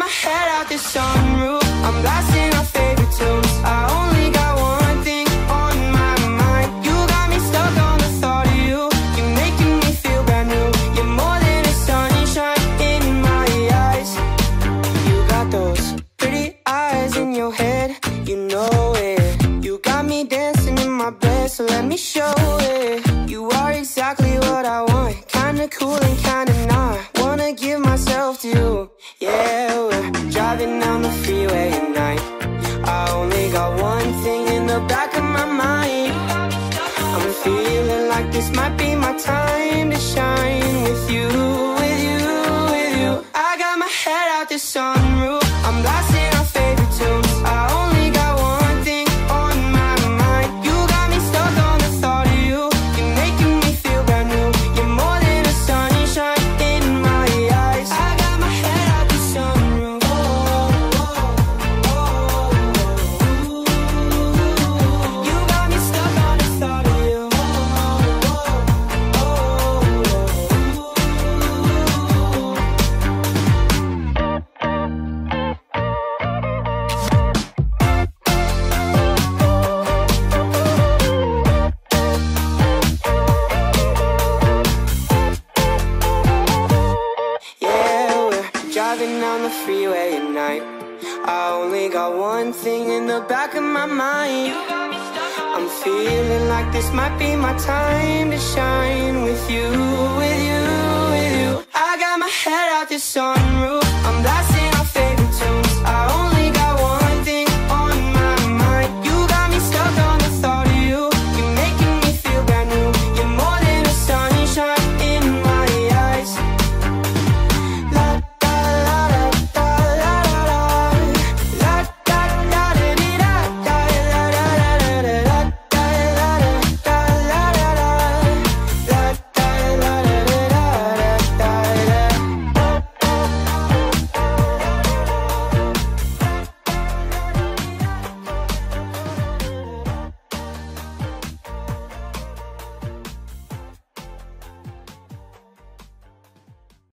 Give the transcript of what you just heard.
head out the sunroof. I'm blasting our favorite tunes. I only got one thing on my mind. You got me stuck on the thought of you. You're making me feel brand new. You're more than a sunshine in my eyes. You got those pretty eyes in your head, you know it. You got me dancing in my bed, so let me show it. You are exactly what I want, kinda cool and kinda not. Wanna give myself to you. Yeah, we're driving down the freeway at night. I only got one thing in the back of my mind. I'm feeling like this might be my time to shine with you, with you, with you. I got my head out the sunroof. I'm blasting our favorite tunes. I only got one thing on my mind. You got me stuck on the thought of you. You're making me feel brand new. You're more than a sunshine in my eyes. I got my head out the sunroof. You got me stuck on the thought of you. Yeah, we're driving down the freeway at night. I only got one thing in the back of my mind. I'm feeling like this might be my time to shine with you, with you, with you. I got my head out the sunroof.